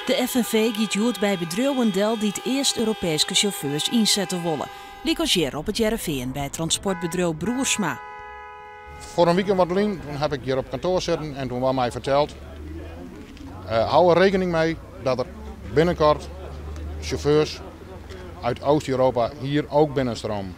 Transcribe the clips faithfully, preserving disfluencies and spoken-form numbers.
De F N V giet uit bij bedrijven del die het eerst Europese chauffeurs inzetten willen. Liek op het Jereveen bij transportbedrijf Broersma. Voor een weekend wat lang toen heb ik hier op kantoor zitten en toen werd mij verteld, uh, hou er rekening mee dat er binnenkort chauffeurs uit Oost-Europa hier ook binnenstromen.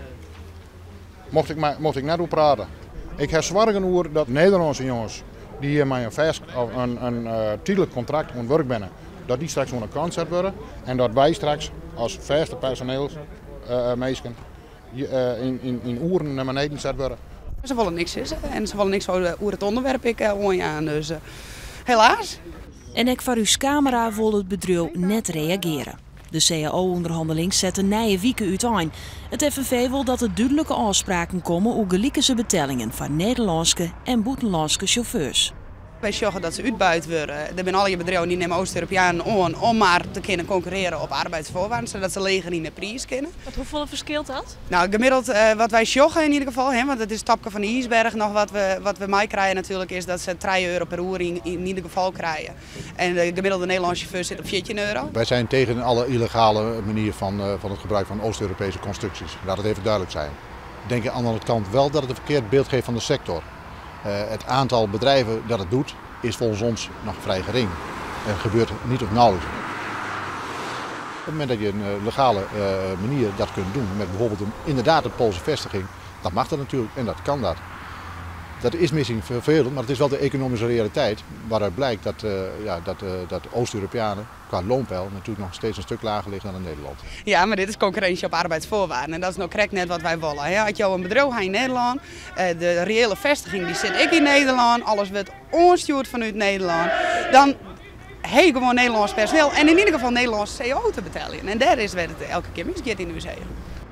Mocht ik, mij, mocht ik net over praten. Ik heb zorgen over dat Nederlandse jongens die hier met een, vast, of een, een uh, tijdelijk contract aan werk binnen, dat die straks onder kant zet worden en dat wij straks als vaste personeelsmeisken uh, uh, in, in, in uren naar beneden zet worden. Ze willen niks is en ze willen niks over het onderwerp ik uh, aan, dus uh, helaas. En ik voor uw camera wil het bedrijf net reageren. De C A O-onderhandeling zet een nieuwe weken uiteen. Het F N V wil dat er duidelijke afspraken komen over gelijke betalingen van Nederlandse en buitenlandse chauffeurs. Wij zorgen dat ze uitbuit worden. Er zijn alle bedrijven die nemen Oost-Europeanen aan om maar te kunnen concurreren op arbeidsvoorwaarden, zodat ze leger in de prijs kunnen. Wat, hoeveel verschilt dat? Nou, gemiddeld uh, wat wij zorgen in ieder geval, hè, want het is het tapje van de ijsberg. Nog wat we, wat we mij krijgen natuurlijk is dat ze drie euro per uur in, in ieder geval krijgen. En de gemiddelde Nederlandse chauffeur zit op veertien euro. Wij zijn tegen alle illegale manier van, uh, van het gebruik van Oost-Europese constructies. Laat het even duidelijk zijn. Ik denk aan de andere kant wel dat het een verkeerd beeld geeft van de sector. Uh, het aantal bedrijven dat het doet is volgens ons nog vrij gering. Het gebeurt niet of nauwelijks. Op het moment dat je een uh, legale uh, manier dat kunt doen, met bijvoorbeeld een, inderdaad een Poolse vestiging, dat mag dat natuurlijk en dat kan dat. Dat is misschien vervelend, maar het is wel de economische realiteit waaruit blijkt dat, uh, ja, dat, uh, dat Oost-Europeanen qua loonpeil natuurlijk nog steeds een stuk lager liggen dan in Nederland. Ja, maar dit is concurrentie op arbeidsvoorwaarden en dat is nou correct net wat wij willen. Ja, als je een bedrijf in Nederland, uh, de reële vestiging die zit ik in Nederland, alles wordt onstuurd vanuit Nederland, dan heb je gewoon Nederlands personeel en in ieder geval Nederlandse C A O te betalen. En daar is waar het elke keer misgaat in de museum.